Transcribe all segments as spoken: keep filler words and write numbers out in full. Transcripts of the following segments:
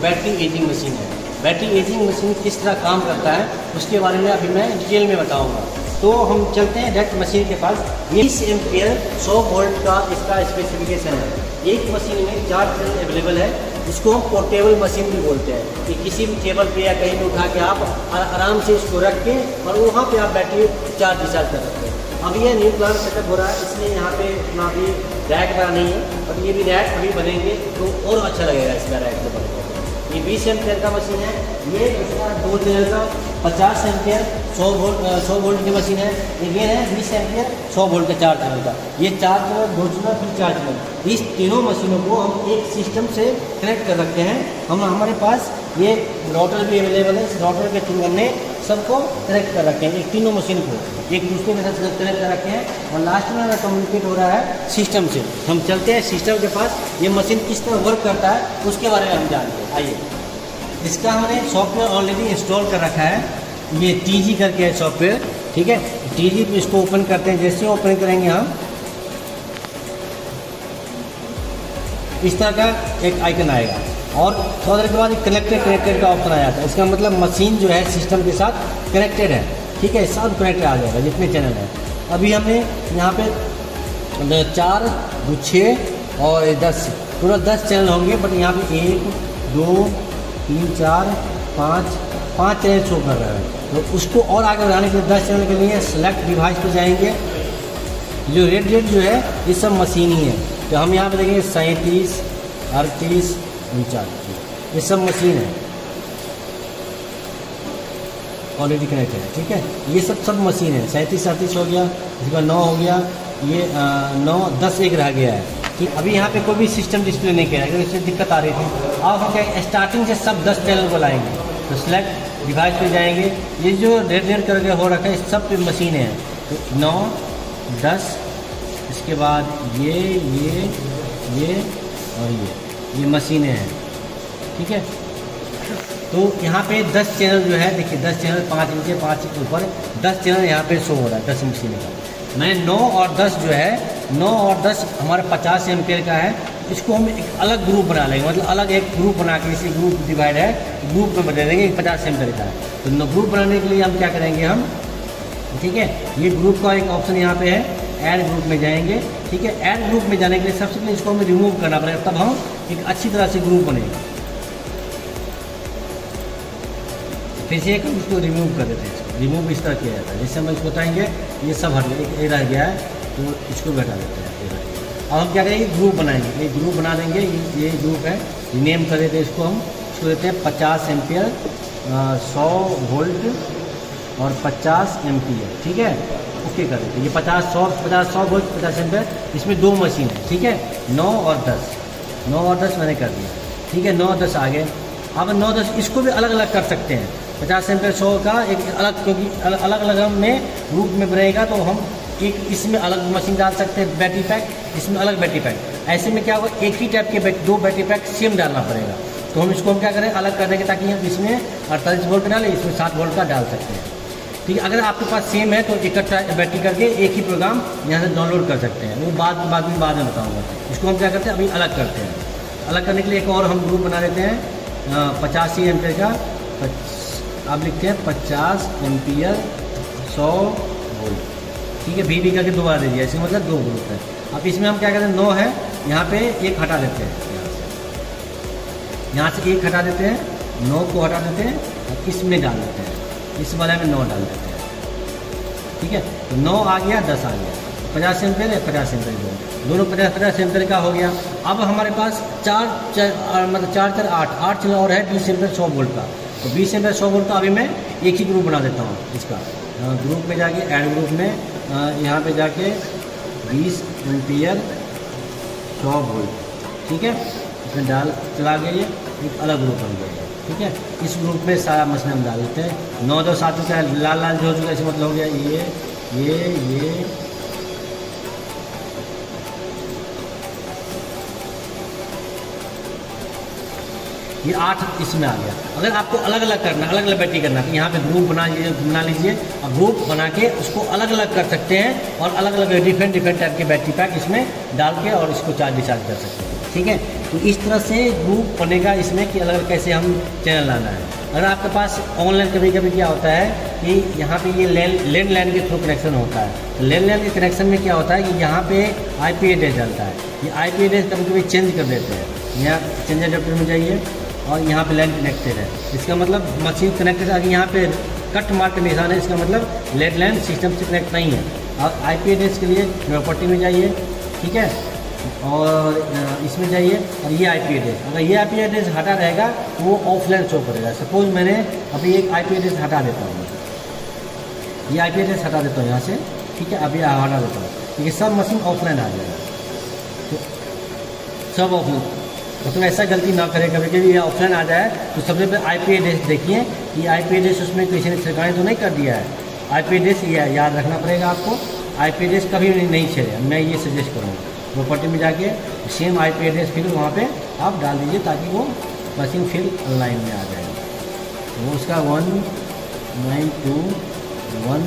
Battery ageing machine है। Battery ageing machine किस तरह काम करता है उसके बारे में अभी मैं डिटेल में बताऊंगा। तो हम चलते हैं डायरेक्ट मशीन के पास। बीस एम्पियर सौ वोल्ट का इसका स्पेसिफिकेशन है। एक मशीन में चार चैनल अवेलेबल है, इसको हम पोर्टेबल मशीन भी बोलते हैं कि किसी भी टेबल पे या कहीं भी उठा के आप आराम से इसको रख के और वहाँ पे आप बैटरी चार्ज डिस्चार्ज कर सकते हैं। अब ये न्यू प्लान सेटअप हो रहा है, इसलिए यहाँ पे इतना भी रैक बना नहीं है, और ये भी रैक अभी बनेंगे तो और अच्छा लगेगा इसका रैक से बनेगा। ये बीस एम्पियर का मशीन है, ये इसका दो चैनल का पचास एम्पियर सौ वोल्ट सौ वोल्ट की मशीन है। ये है बीस एम्पियर सौ वोल्ट का चार चैनल का, ये चार चैनल दो चैनल फिर चार चैनल। इस तीनों मशीनों को हम एक सिस्टम से कनेक्ट कर रखते हैं। हम हमारे पास ये राउटर भी अवेलेबल है, इस राउटर के थ्रू हमने सबको कनेक्ट कर रखे हैं, एक तीनों मशीन को एक दूसरे के साथ कनेक्ट कर रखे हैं। और लास्ट में हमारा कम्युनिकेट हो रहा है सिस्टम से। हम चलते हैं सिस्टम के पास, ये मशीन किस तरह वर्क करता है उसके बारे में हम जानते हैं। आइए, इसका हमने सॉफ्टवेयर ऑलरेडी इंस्टॉल कर रखा है, ये टी जी करके है सॉफ्टवेयर, ठीक है। टी जी पे इसको ओपन करते हैं, जैसे ओपन करेंगे हम इस तरह का एक आइकन आएगा और थोड़ा देर के बाद एक कनेक्टेड कनेक्टेड का ऑप्शन आ जाता है। इसका मतलब मशीन जो है सिस्टम के साथ कनेक्टेड है, ठीक है, सब कनेक्टेड आ जाएगा जितने चैनल हैं। अभी हमने यहाँ पे चार दो छः और दस पूरा दस चैनल होंगे, बट यहाँ पे एक दो तीन चार पाँच पाँच चैनल शो कर रहा है। तो उसको और आगे बढ़ाने के लिए दस चैनल के लिए सेलेक्ट डिवाइस पे जाएंगे। जो रेड रेड जो है ये सब मशीन ही है, तो हम यहाँ पे देखेंगे सैंतीस अड़तीस उनचास, ये सब मशीन है ऑलरेडी कनेक्टेड है, ठीक है। ये सब सब मशीन है, सैंतीस अड़तीस हो गया, इसके बाद नौ हो गया, ये आ, नौ दस एक रह गया है, ठीक। अभी यहाँ पे कोई भी सिस्टम डिस्प्ले नहीं किया है क्योंकि इससे दिक्कत आ रही थी। अब हम क्या स्टार्टिंग से सब दस चैनल को लाएंगे, तो सेलेक्ट डिवाइस पे जाएंगे। ये जो रेड रेड करके हो रखा है सब पे मशीनें हैं, तो नौ दस, इसके बाद ये ये ये और ये ये मशीनें हैं, ठीक है। तो यहाँ पे दस चैनल जो है, देखिए दस चैनल, पाँच नीचे पाँच ऊपर, दस चैनल यहाँ पे शो हो रहा है, दस मशीनें का। मैं नौ और दस जो है, नौ और दस हमारा पचास एम्पियर का है, इसको हम एक अलग ग्रुप बना लेंगे, मतलब अलग एक ग्रुप बना के, इसी ग्रुप डिवाइड है, ग्रुप में बना देंगे, पचास एम्पियर का है। तो ग्रुप बनाने के लिए हम क्या करेंगे हम, ठीक है, ये ग्रुप का एक ऑप्शन यहाँ पे है, ऐड ग्रुप में जाएंगे, ठीक है। ऐड ग्रुप में जाने के लिए सबसे पहले इसको हमें रिमूव करना पड़ेगा, तब हम एक अच्छी तरह से ग्रुप बनेगा। फिर से एक इसको रिमूव कर देते हैं, रिमूव इस तरह किया जाता है, जिससे हम इसको बताएंगे ये सब हट गया, एक रह गया है तो इसको भी हटा देते हैं। अब हम क्या करेंगे, ग्रुप बनाएंगे, ये ग्रुप बना देंगे, ये ग्रुप है, नेम कर देते हैं इसको, हम इसको देते हैं पचास एम्पियर सौ वोल्ट और पचास एम्पियर, ठीक है, ओके कर देते हैं। ये पचास सौ पचास सौ वोल्ट पचास एम्पियर, इसमें दो मशीन है, ठीक है, नौ और दस, नौ और दस मैंने कर दिया, ठीक है, नौ दस आ गए। अब नौ दस इसको भी अलग अलग कर सकते हैं, पचास एम्पियर सौ का एक अलग, क्योंकि अलग अलग में ग्रुप में बनेगा तो हम एक इसमें अलग मशीन डाल सकते हैं बैटरी पैक, इसमें अलग बैटरी पैक। ऐसे में क्या होगा, एक ही टाइप के दो बैटरी पैक सेम डालना पड़ेगा, तो हम इसको हम क्या करें, अलग कर देंगे, ताकि हम इसमें अड़तालीस वोल्ट का डालें, इसमें सात वोल्ट का डाल सकते हैं, ठीक है। अगर आपके पास सेम है तो इकट्ठा बैटरी करके एक ही प्रोग्राम यहाँ से डाउनलोड कर सकते हैं, वो बाद बाद में बाद में बताऊँगा। इसको हम क्या करते हैं, अभी अलग करते हैं। अलग करने के लिए एक और हम ग्रुप बना देते हैं पचासी एम्पियर का, आप लिखते हैं पचास एम्पियर सौ वोल्ट, ठीक है, वी वी करके दोबारा दे दिया, इसका मतलब दो ग्रुप है। अब इसमें हम क्या करते हैं, नौ है, यहाँ पे एक हटा देते हैं, यहाँ से यहाँ से एक हटा देते हैं, नौ को हटा देते हैं और इसमें डाल देते हैं, इस वाले में नौ डाल देते हैं, ठीक है। तो नौ आ गया, दस आ गया, पचास एम्पियर है, पचास एम्पियर दोनों दोनों पचास पचास एम्पियर का हो गया। अब हमारे पास चार चार मतलब चार चार आठ आठ चैनल और है बीस एम्पियर सौ वोल्ट का, तो बीस एम्पियर सौ वोल्ट का अभी मैं एक ही ग्रुप बना देता हूँ इसका। ग्रुप में जाके ऐड ग्रुप में यहाँ पे जाके बीस एम्पियर सौ वोल्ट, ठीक है, इसमें डाल चला गया, ये एक अलग ग्रुप बन गया, ठीक है। इस ग्रुप में सारा मशीन हम डाल देते हैं। नौ दो सात का लाल लाल जो हो चुका है, इसका मतलब हो गया ये ये ये ये आठ इसमें आ गया। अगर आपको अलग अलग करना, अलग अलग बैटरी करना, तो यहाँ पे ग्रुप बना लीजिए बना लीजिए और ग्रुप बना के उसको अलग अलग कर सकते हैं और अलग अलग डिफरेंट डिफरेंट टाइप के बैटरी पैक इसमें डाल के और इसको चार्ज डिस्चार्ज कर सकते हैं, ठीक है। तो इस तरह से ग्रुप बनेगा इसमें कि अलग अलग कैसे हम चैनल लाना है। अगर आपके पास ऑनलाइन कभी कभी क्या होता है कि यहाँ पे ये लैंड लैंडलाइन के थ्रू कनेक्शन होता है, तो लैंडलाइन के कनेक्शन में क्या होता है कि यहाँ पे आईपी एड्रेस डालता है, ये आईपी एड्रेस कभी कभी चेंज कर देते हैं। यहाँ चेंज एडेप्टर में जाइए और यहाँ पे लैंड कनेक्टेड है, इसका मतलब मशीन कनेक्टेड। अगर यहाँ पे कट मार्क का निशान है, इसका मतलब लैंडलाइन सिस्टम से कनेक्ट नहीं है। और आईपी एड्रेस के लिए प्रॉपर्टी में जाइए, ठीक है, और इसमें जाइए और ये आईपी एड्रेस, अगर ये आईपी एड्रेस हटा रहेगा तो वो ऑफलाइन शो करेगा। सपोज मैंने अभी एक आईपी एड्रेस हटा देता हूँ, ये आईपी एड्रेस हटा देता हूँ यहाँ से, ठीक है, अभी हटा देता हूँ, ठीक है, सब मशीन ऑफलाइन आ जाएगा, तो सब ऑफलाइन। मतलब ऐसा गलती ना करें, कभी कभी ये ऑफलाइन आ जाए तो सबसे पहले आईपी एड्रेस देखिए, ये आईपी एड्रेस उसमें किसी ने छिड़काने तो नहीं कर दिया है। आईपी एड्रेस ये याद रखना पड़ेगा आपको, आईपी एड्रेस कभी नहीं, नहीं छेड़े, मैं ये सजेस्ट करूँगा। प्रॉपर्टी में जाके सेम आईपी एड्रेस फिर वहाँ पे आप डाल दीजिए ताकि वो मशीन फिर ऑनलाइन में आ जाएगा। वो उसका one nine two one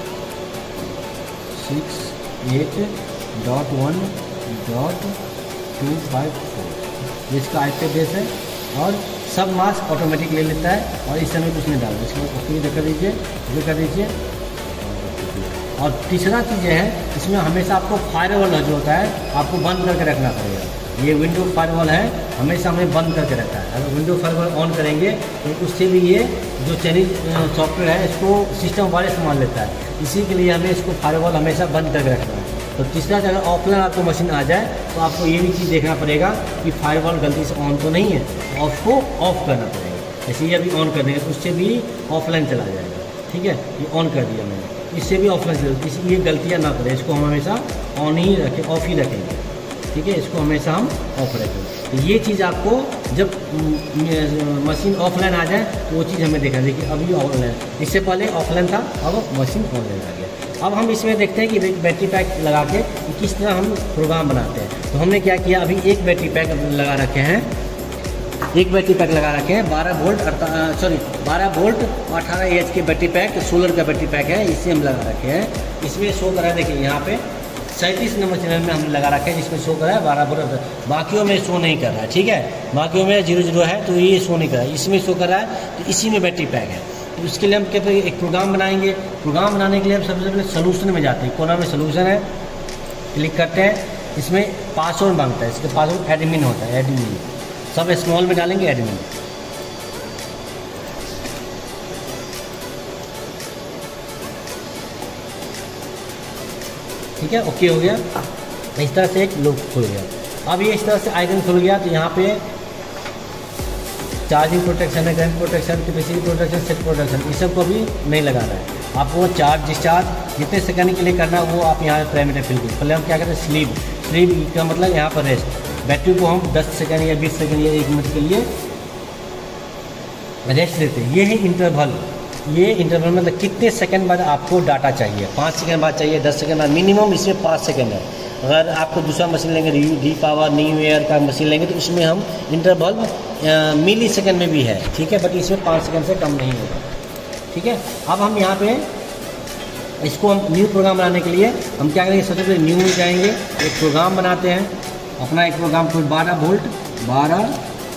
six eight dot one dot two five four इसका आईपी एड्रेस है, और सब मास्क ऑटोमेटिक ले लेता है और इस समय कुछ नहीं डालता। इसको ओके कर दीजिए, ओके कर दीजिए। और तीसरा चीज़ है, इसमें हमेशा आपको फायरवॉल जो होता है आपको बंद करके रखना पड़ेगा। ये विंडो फायरवॉल है, हमेशा हमें बंद करके रखता है। अगर विंडो फायरवॉल ऑन करेंगे तो उससे भी ये जो चाइनीज सॉफ्टवेयर है इसको सिस्टम वायरस मान लेता है, इसी के लिए हमें इसको फायरवॉल हमेशा बंद करके रखना है। तो तीसरा, अगर ऑफलाइन आपको मशीन आ जाए तो आपको ये भी चीज़ देखना पड़ेगा कि फायरवॉल गलती से ऑन तो नहीं है, ऑफ को ऑफ करना पड़ेगा। जैसे ये अभी ऑन कर देंगे तो उससे भी ऑफलाइन चला जाएगा, ठीक है, ये ऑन कर दिया मैंने, इससे भी ऑफलाइन चलेगा। इसी ये गलतियाँ ना करें, इसको हम हमेशा ऑन ही रखें, ऑफ ही रखेंगे, ठीक है, इसको हमेशा हम ऑफ रखेंगे। तो ये चीज़ आपको जब मशीन ऑफलाइन आ जाए तो वो चीज़ हमें देखना। देखिए अभी ऑनलाइन, इससे पहले ऑफलाइन था, अब मशीन ऑनलाइन आ गया। अब हम इसमें देखते हैं कि बैटरी पैक लगा के किस तरह हम प्रोग्राम बनाते हैं। तो हमने क्या किया, अभी एक बैटरी पैक लगा रखे हैं, एक बैटरी पैक लगा रखे हैं बारह वोल्ट सॉरी बारह वोल्ट और अठारह एच के बैटरी पैक, सोलर का बैटरी पैक है, इसे हम लगा रखे हैं। इसमें शो करा है, देखिए यहाँ पे सैंतीस नंबर चैनल में हमने लगा रखे हैं, जिसमें शो करा है बारह वोल्ट, बाकियों में शो नहीं कर रहा है, ठीक है, बाकियों में जीरो जीरो है तो ये शो नहीं कर रहा है, इसमें शो कर रहा है, तो इसी में बैटरी पैक है। तो उसके लिए हम कहते हैं एक प्रोग्राम बनाएंगे। प्रोग्राम बनाने के लिए हम सबसे पहले सोल्यूशन में जाते हैं, कोना में सोल्यूशन है, क्लिक करते हैं, इसमें पासवर्ड मांगता है, इसके पासवर्ड एडमिन होता है, एडमिन सब स्मॉल में डालेंगे, एडमिन, ठीक है, ओके हो गया। इस तरह से एक लूप खुल गया। अब ये इस तरह से आइकन खुल गया, तो यहाँ पे चार्जिंग प्रोटेक्शन है, current protection, capacity protection, set protection, इस सब को भी नहीं लगाना है आपको। चार्ज डिस्चार्ज जितने सेकंड के लिए करना है वो आप यहाँ पैरामीटर फिल कीजिए। पहले हम क्या करते हैं, स्लीप, स्लीप का मतलब यहाँ पर रेस्ट, बैटरी को हम दस सेकंड या बीस सेकंड या एक मिनट के लिए रेस्ट देते हैं। ये है इंटरवल, ये इंटरवल मतलब कितने सेकंड बाद आपको डाटा चाहिए, पाँच सेकंड बाद चाहिए, दस सेकंड बाद, मिनिमम इसमें पाँच सेकंड है। अगर आपको दूसरा मशीन लेंगे, डी पावर न्यू ईयर का मशीन लेंगे तो उसमें हम इंटरवल मिली सेकंड में भी है, ठीक है, बट इसमें पाँच सेकंड से कम नहीं होगा, ठीक है। अब हम यहाँ पे इसको हम न्यू प्रोग्राम बनाने के लिए हम क्या करेंगे, सबसे पहले न्यू में जाएंगे, एक प्रोग्राम बनाते हैं अपना, एक प्रोग्राम को बारह वोल्ट बारह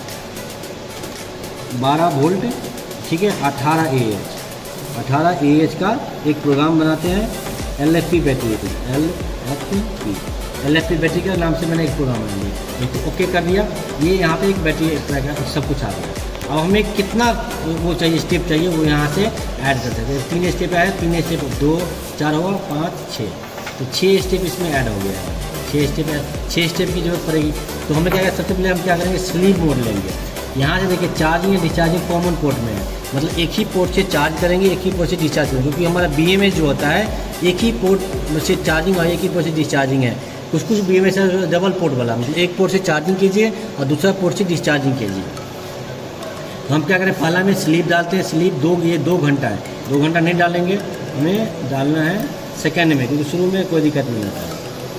बारह वोल्ट, ठीक है, अठारह ए एच अठारह ए एच का एक प्रोग्राम बनाते हैं। L F P battery, L F P L F P battery के नाम से मैंने एक प्रोग्राम बना लिया, एक ओके कर दिया। ये यहाँ पे एक बैटरी सब कुछ आ गया। अब हमें कितना वो चाहिए, स्टेप चाहिए, वो यहाँ से ऐड कर सकते हैं। तीन स्टेप है, तीन स्टेप, दो चार हुआ, पाँच छः, तो छः स्टेप इसमें ऐड हो गया है, छः स्टेप है, छः स्टेप की जरूरत पड़ेगी। तो हमें क्या करें, सबसे पहले हम क्या करेंगे, स्लीप मोड लेंगे। यहाँ से देखिए चार्जिंग या डिस्चार्जिंग कॉमन पोर्ट में है, मतलब एक ही पोर्ट से चार्ज करेंगे, एक ही पोर्ट से डिस्चार्ज करेंगे, क्योंकि हमारा बी एम एस जो होता है एक ही पोर्ट से चार्जिंग और एक ही पोर्ट से डिस्चार्जिंग है। कुछ कुछ B M S double port वाला, मतलब एक पोर्ट से चार्जिंग कीजिए और दूसरा पोर्ट से डिस्चार्जिंग कीजिए। तो हम क्या करें, पहला में स्लीप डालते हैं, स्लीप दो, ये दो घंटा है, दो घंटा नहीं डालेंगे, हमें डालना है सेकेंड में, क्योंकि शुरू में कोई दिक्कत नहीं आता है।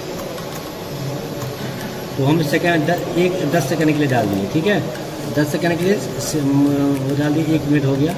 तो हम सेकेंड एक दस सेकेंड के लिए डाल दिए, ठीक है, दस सेकेंड के लिए वो डाल दिए, एक मिनट हो गया।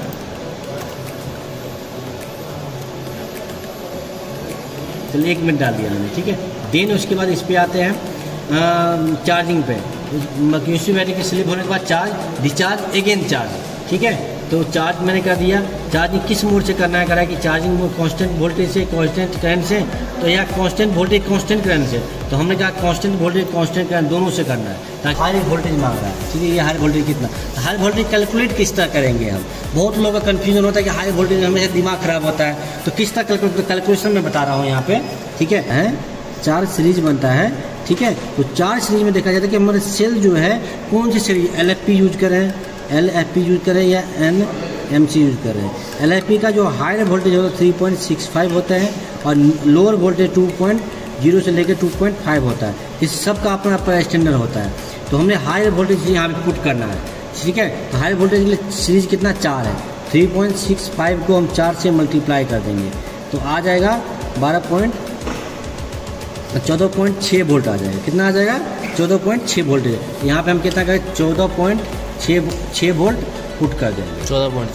चलिए एक मिनट डाल दिया हमने, ठीक है। देन उसके बाद इस पे आते हैं चार्जिंग पे, क्यूएससी बैटरी की स्लिप होने के बाद चार्ज, डिस्चार्ज, अगेन चार्ज, ठीक है। तो चार्ज मैंने कर दिया। चार्जिंग किस मोड से करना है, करा है कि चार्जिंग मोड कांस्टेंट वोल्टेज से, कांस्टेंट करंट से, तो यहाँ कांस्टेंट वोल्टेज कांस्टेंट करंट से, तो हमने कहा कांस्टेंट वोल्टेज कांस्टेंट करंट दोनों से करना है, ताकि हाई वोल्टेज मांग रहा है, ठीक है। ये हाई वोल्टेज कितना, हाई वोल्टेज कैलकुलेट किस तरह करेंगे हम। बहुत लोगों का कन्फ्यूजन होता है कि हाई वोल्टेज हमेशा दिमाग खराब होता है, तो किस तरह कैलकुलेट, कैलकुलेशन में बता रहा हूँ यहाँ पे, ठीक है। है चार सीरीज बनता है, ठीक है। तो चार सीरीज में देखा जाता है कि हमारे सेल जो है कौन सी series, L F P use करें, एल एफ पी यूज करें या एन एम सी यूज करें। एल एफ पी का जो हायर वोल्टेज होता है थ्री पॉइंट सिक्स फाइव होता है और lower voltage two point zero से लेकर टू पॉइंट फाइव होता है। इस सब का अपना अपना स्टैंडर्ड होता है। तो हमने हायर वोल्टेज यहाँ पे पुट करना है, ठीक है। तो हायर वोल्टेज के लिए सीरीज कितना, चार है। थ्री पॉइंट सिक्स फाइव को हम चार से मल्टीप्लाई कर देंगे तो आ जाएगा बारह पॉइंट चौदह पॉइंट छः वोल्ट आ जाएगा। कितना आ जाएगा, चौदह पॉइंट छः वोल्ट। यहाँ पे हम कितना करें, चौदह पॉइंट छः छः वोल्ट पुट कर देंगे। चौदह पॉइंट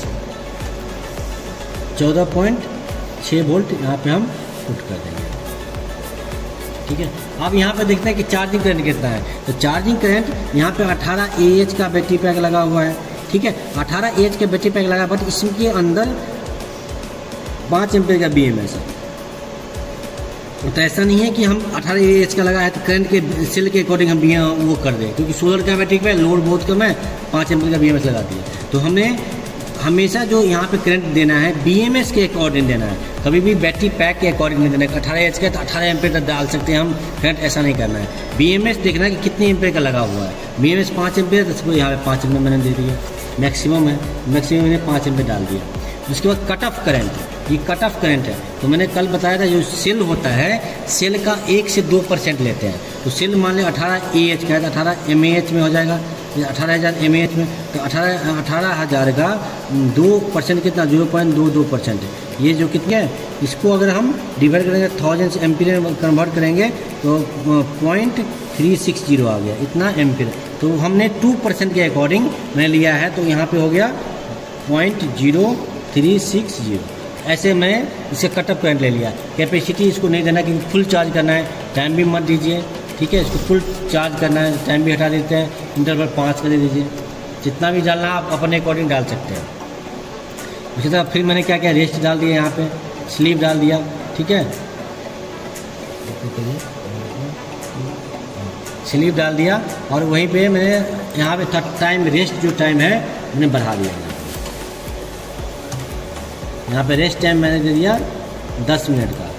चौदह पॉइंट छः वोल्ट यहाँ पे हम पुट कर देंगे, ठीक है। अब यहाँ पे देखते हैं कि चार्जिंग करंट कितना है। तो चार्जिंग करंट यहाँ पे अठारह ए एच का बैटरी पैक लगा हुआ है, ठीक है। अठारह ए एच का बैटरी पैक लगा, बट इसके अंदर पाँच एम्पीयर का बी एम एस है। तो ऐसा नहीं है कि हम अठारह ए एच का लगा है तो करंट के सेल के अकॉर्डिंग हम वो कर दें, क्योंकि सोलर का बैटरी पे लोड बहुत कम है, पाँच एम्पीयर का बी एम एस लगा दिया। तो हमने हमेशा जो यहाँ पे करंट देना है बी एम एस के अकॉर्डिंग देना है, कभी भी बैटरी पैक के अकॉर्डिंग नहीं देना है। अठारह एच का तो अठारह एम्पीयर तक डाल सकते हैं हम करंट, ऐसा नहीं करना है। बी एम एस देखना है कि कितने एम्पीयर का लगा हुआ है। बी एम एस पाँच एम्पीयर, तो यहाँ पे पाँच एम्पीयर मैंने दे दिया, मैक्सिमम है, मैक्सिमम मैंने पाँच एम्पीयर डाल दिया। उसके बाद कट ऑफ करंट, ये कट ऑफ करंट है। तो मैंने कल बताया था जो सेल होता है, सेल का एक से दो परसेंट लेते हैं। तो सेल मान लें अठारह ए एच का है तो अठारह एम ए एच में हो जाएगा, अठारह हज़ार एम ए एच में। तो अठारह अठारह हज़ार का दो परसेंट कितना, जीरो पॉइंट दो दो परसेंट है। ये जो कितना है, इसको अगर हम डिवाइड करेंगे थाउजेंड से एम्पीयर में कन्वर्ट करेंगे तो पॉइंट थ्री सिक्स जीरो आ गया, इतना एम्पीयर। तो हमने टू परसेंट के अकॉर्डिंग मैं लिया है, तो यहाँ पे हो गया point zero three six zero. ऐसे मैं इसे कटअप करंट ले लिया। कैपेसिटी इसको नहीं देना क्योंकि फुल चार्ज करना है, टाइम भी मत दीजिए, ठीक है। इसको फुल चार्ज करना है, टाइम भी हटा देते हैं, इंटरवल पाँच कर दे दीजिए। जितना भी डालना आप अपने अकॉर्डिंग डाल सकते हैं। उसी तरह फिर मैंने क्या किया, रेस्ट डाल दिया, यहाँ पे स्लीप डाल दिया, ठीक है। स्लीप डाल दिया और वहीं पे मैंने यहाँ पे टाइम रेस्ट जो टाइम है मैंने बढ़ा दिया। यहाँ पे रेस्ट टाइम मैंने दे दिया दस मिनट का,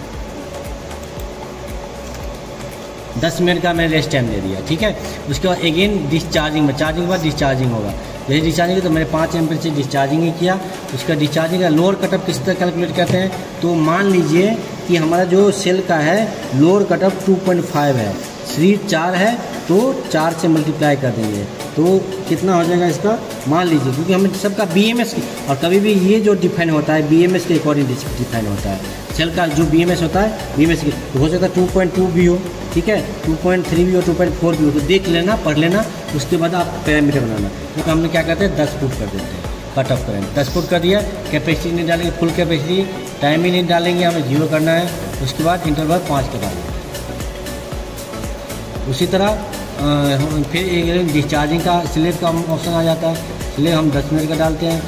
दस मिनट का मैंने रेस्ट टाइम दे दिया, ठीक है। उसके बाद अगेन डिस्चार्जिंग में, चार्जिंग के बाद डिस्चार्जिंग होगा। जैसे डिस्चार्जिंग तो मैंने पाँच एम्पीयर से डिस्चार्जिंग ही किया। उसका डिस्चार्जिंग का लोअर कटअप किस तरह कैलकुलेट करते हैं, तो मान लीजिए कि हमारा जो सेल का है lower cutoff two point five है, सीरीज चार है, तो चार से मल्टीप्लाई कर देंगे तो कितना हो जाएगा इसका, मान लीजिए, क्योंकि हमें सबका बी एम एस की, और कभी भी ये जो डिफाइन होता है बी एम एस के अकॉर्डिंग डिफाइन होता है। सेल का जो बी एम एस होता है बी एम एस की, तो हो सकता है टू पॉइंट टू भी हो, ठीक है, टू पॉइंट थ्री भी हो, टू पॉइंट फोर भी हो। तो देख लेना, पढ़ लेना, उसके बाद आप पैरामीटर बनाना। तो हमने क्या करते हैं, दस फुट कर देते हैं कट ऑफ करेंगे, दस फुट कर दिया। कैपेसिटी नहीं डालेंगे, फुल कैपेसिटी, टाइम ही नहीं डालेंगे, हमें जीरो करना है। उसके बाद इंटरवल पाँच के डालेंगे। उसी तरह आ, फिर एक डिस्चार्जिंग का स्लीप का ऑप्शन आ जाता है, स्लीप हम दस मिनट का डालते हैं।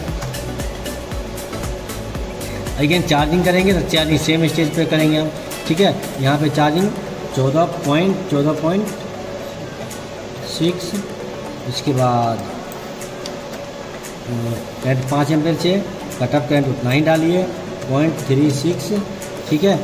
अगेन चार्जिंग करेंगे तो चार्जिंग सेम स्टेज पे करेंगे हम, ठीक है। यहाँ पे चार्जिंग चौदह पॉइंट चौदह पॉइंट सिक्स, उसके बाद करंट पाँच एम्पीयर से कटअप करंट उतना ही डालिए, पॉइंट थ्री सिक्स, ठीक है।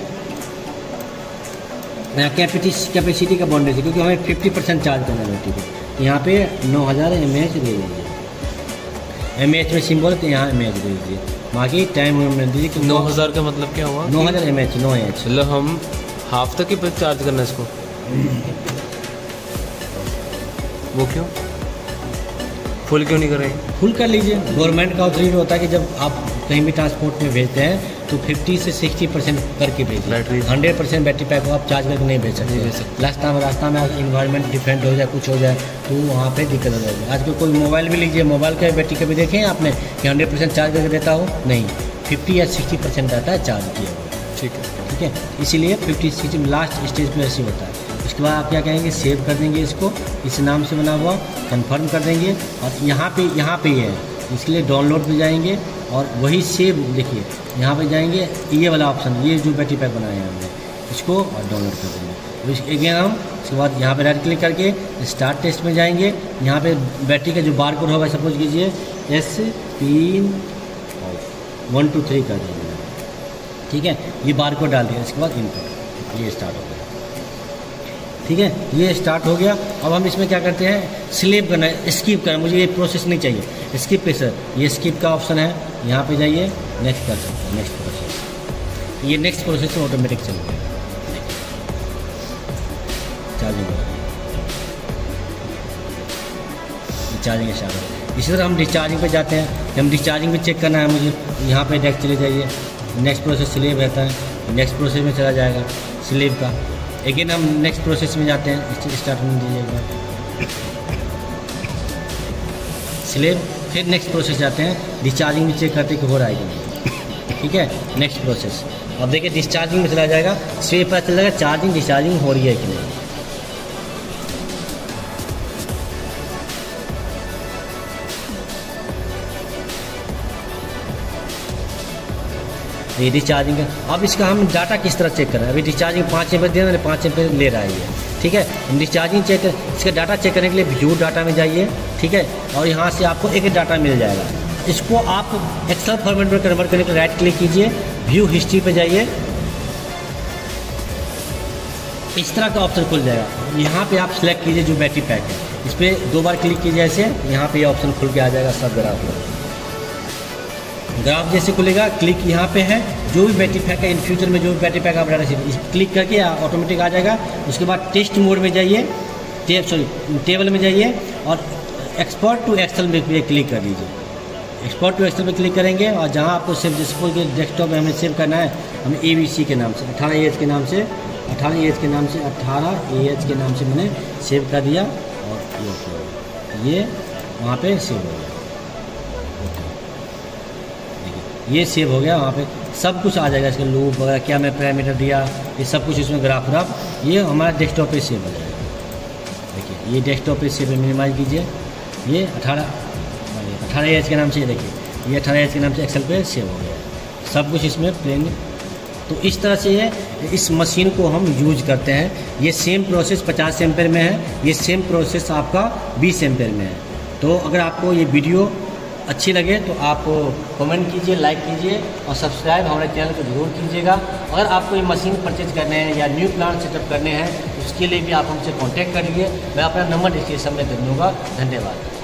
कैपेसिटी कैपेसिटी का बाउंड्री से, क्योंकि हमें फिफ्टी परसेंट चार्ज करना है बैटरी को। यहाँ पे नौ हज़ार एम ए एच दे दीजिए, एम ए एच में सिंबल, तो यहाँ एम ए एच दे दीजिए। बाकी टाइम में दीजिए। नौ हज़ार का मतलब क्या हुआ, नौ हज़ार एम ए एच, नौ एच मतलब हम हाफ तक ही चार्ज करना है इसको। वो क्यों, फुल क्यों नहीं कर रहे हैं? फुल कर लीजिए। गवर्नमेंट का ऑथोरिटी होता है कि जब आप कहीं भी ट्रांसपोर्ट में भेजते हैं तो फिफ्टी से सिक्सटी परसेंट करके भेजिए। हंड्रेड परसेंट बैटरी पैक को आप चार्ज करके नहीं भेज सकते। रास्ता में रास्ता में इन्वायरमेंट डिफरेंट हो जाए, कुछ हो जाए, तो वहाँ पे दिक्कत हो जाएगी। आजकल कोई मोबाइल भी लीजिए, मोबाइल का बैटरी कभी देखें आपने कि हंड्रेड परसेंट चार्ज करके देता हो, नहीं, फिफ्टी या सिक्सटी परसेंट रहता है चार्ज किया हुआ, ठीक है, ठीक है। इसीलिए फिफ्टी सिक्सटी लास्ट स्टेज पर ऐसे होता है। इसके बाद आप क्या करेंगे, सेव कर देंगे इसको, इस नाम से बना हुआ, कंफर्म कर देंगे। और यहाँ पे यहाँ पे है, इसके लिए डाउनलोड पे जाएंगे और वही सेव, देखिए यहाँ पे जाएंगे, ये वाला ऑप्शन, ये जो बैटरी पैक बनाया है हमने, इसको और डाउनलोड कर देंगे। अगेन हम उसके बाद यहाँ पे राइट क्लिक करके स्टार्ट टेस्ट में जाएंगे। यहाँ पे बैटरी का जो बार कोड होगा, सपोज कीजिए एस तीन वन टू थ्री कर देंगे, ठीक है। ये बार कोड डाल दिया, इसके बाद इनपुट, ये स्टार्ट हो गया, ठीक है। ये स्टार्ट हो गया। अब हम इसमें क्या करते हैं, स्लीप करना है, स्किप करना, मुझे ये प्रोसेस नहीं चाहिए, स्किप पे सर, ये स्किप का ऑप्शन है, यहाँ पे जाइए, नेक्स्ट कर सकते हैं, नेक्स्ट प्रोसेस, ये नेक्स्ट प्रोसेस ऑटोमेटिक चल गया, चार्जिंग चार्जिंग स्टार्ट हो। इसी तरह हम डिस्चार्जिंग पे जाते हैं, हम डिस्चार्जिंग पे चेक करना है मुझे, यहाँ पे नेक्स्ट चले जाइए, नेक्स्ट प्रोसेस स्लीप रहता है, नेक्स्ट प्रोसेस में चला जाएगा स्लीप का। अगेन हम नेक्स्ट प्रोसेस में जाते हैं, स्टार्ट में दीजिएगा स्लीप, फिर नेक्स्ट प्रोसेस जाते हैं, डिस्चार्जिंग में चेक करते कि हो रहा है कि नहीं, ठीक है। नेक्स्ट प्रोसेस, अब देखिए डिस्चार्जिंग में चला जाएगा, इससे पता चल जाएगा चार्जिंग डिस्चार्जिंग हो रही है कि नहीं। ये डिस्चार्जिंग है। अब इसका हम डाटा किस तरह चेक करें, अभी डिस्चार्जिंग पाँच एम पे दे रहा है, पाँच एम पे ले रहा है ये, ठीक है। हम डिस्चार्जिंग चेक कर, इसका डाटा चेक करने के लिए व्यू डाटा में जाइए, ठीक है, और यहाँ से आपको एक डाटा मिल जाएगा। इसको आप एक्सेल फॉर्मेट में कन्वर्ट करने के लिए राइट क्लिक कीजिए, व्यू हिस्ट्री पे जाइए, इस तरह का ऑप्शन खुल जाएगा। यहाँ पे आप सिलेक्ट कीजिए जो बैटरी पैक है, इस पर दो बार क्लिक कीजिए ऐसे, यहाँ पे ये ऑप्शन खुल के आ जाएगा सब ग्राफ। ग्राफ जैसे खुलेगा, क्लिक यहाँ पे है, जो भी बैटरी पैक है इन फ्यूचर में जो भी बैटरी पैक आप डाटा इस क्लिक करके ऑटोमेटिक आ जाएगा। उसके बाद टेस्ट मोड में जाइए, टेब सॉरी टेबल में जाइए और एक्सपोर्ट टू एक्सेल में क्लिक कर दीजिए। एक्सपोर्ट टू एक्सेल में क्लिक करेंगे और जहाँ आपको सेव, जैसे कि डेस्कटॉप में हमें सेव करना है, हमें ए बी सी के नाम से, अठारह ए एच के नाम से, अठारह ए एच के नाम से, अठारह ए एच के नाम से मैंने सेव कर दिया और ये ये वहाँ पे सेव हो गया, ये सेव हो गया। वहाँ पे सब कुछ आ जाएगा, इसका लूप वगैरह क्या मैं पैरामीटर दिया, ये सब कुछ इसमें ग्राफ ग्राफ ये हमारा डेस्कटॉप पे सेव हो जाएगा। देखिए ये डेस्कटॉप पे सेव मिनिमाइज कीजिए, ये अठारह अठारह एच के नाम से, देखिए ये अठारह एच के नाम से एक्सेल पे सेव हो गया, सब कुछ इसमें प्लेन। तो इस तरह से ये इस मशीन को हम यूज करते हैं। ये सेम प्रोसेस पचास एम्पेयर में है, ये सेम प्रोसेस आपका बीस एम्पेयर में है। तो अगर आपको ये वीडियो अच्छी लगे तो आप कमेंट कीजिए, लाइक कीजिए और सब्सक्राइब हमारे चैनल को जरूर कीजिएगा। अगर आपको ये मशीन परचेज करने हैं या न्यू प्लांट सेटअप करने हैं, उसके लिए भी आप हमसे कांटेक्ट करिए, मैं अपना नंबर डिस्क्रिप्शन में दे दूँगा। धन्यवाद।